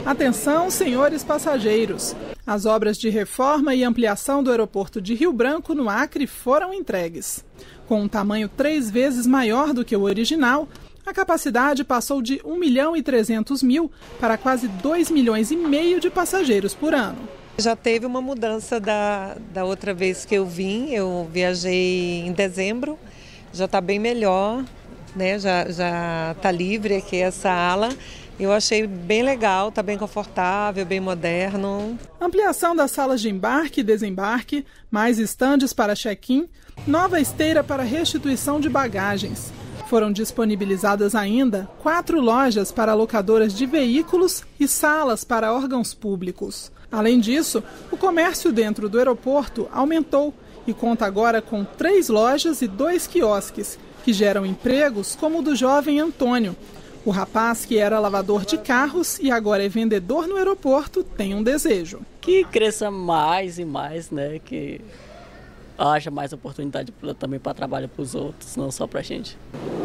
Atenção, senhores passageiros! As obras de reforma e ampliação do aeroporto de Rio Branco, no Acre, foram entregues. Com um tamanho 3 vezes maior do que o original, a capacidade passou de 1.300.000 para quase 2,5 milhões de passageiros por ano. Já teve uma mudança da outra vez que eu viajei em dezembro, já está bem melhor, né? Já está livre aqui essa ala. Eu achei bem legal, está bem confortável, bem moderno. Ampliação das salas de embarque e desembarque, mais estandes para check-in, nova esteira para restituição de bagagens. Foram disponibilizadas ainda 4 lojas para locadoras de veículos e salas para órgãos públicos. Além disso, o comércio dentro do aeroporto aumentou e conta agora com 3 lojas e 2 quiosques, que geram empregos como o do jovem Antônio. O rapaz, que era lavador de carros e agora é vendedor no aeroporto, tem um desejo. Que cresça mais e mais, né? Que haja mais oportunidade também para trabalho para os outros, não só para a gente.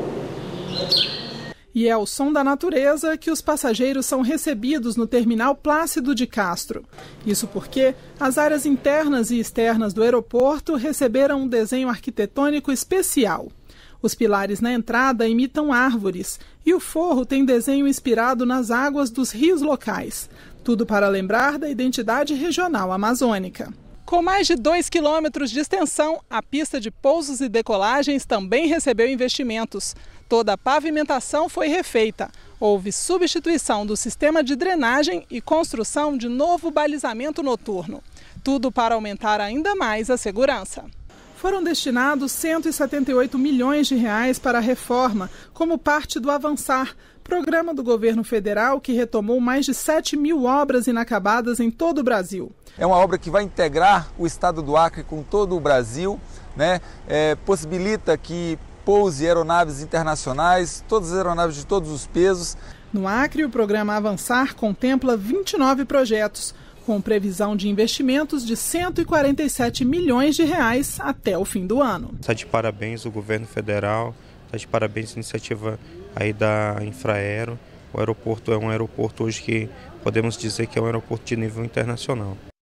E é ao som da natureza que os passageiros são recebidos no terminal Plácido de Castro. Isso porque as áreas internas e externas do aeroporto receberam um desenho arquitetônico especial. Os pilares na entrada imitam árvores e o forro tem desenho inspirado nas águas dos rios locais. Tudo para lembrar da identidade regional amazônica. Com mais de 2 quilômetros de extensão, a pista de pousos e decolagens também recebeu investimentos. Toda a pavimentação foi refeita. Houve substituição do sistema de drenagem e construção de novo balizamento noturno. Tudo para aumentar ainda mais a segurança. Foram destinados 178 milhões de reais para a reforma, como parte do Avançar, programa do governo federal que retomou mais de 7.000 obras inacabadas em todo o Brasil. É uma obra que vai integrar o estado do Acre com todo o Brasil, né? Possibilita que pouse aeronaves internacionais, todas as aeronaves de todos os pesos. No Acre, o programa Avançar contempla 29 projetos, com previsão de investimentos de 147 milhões de reais até o fim do ano. Está de parabéns o governo federal, está de parabéns a iniciativa aí da Infraero. O aeroporto é um aeroporto hoje que podemos dizer que é um aeroporto de nível internacional.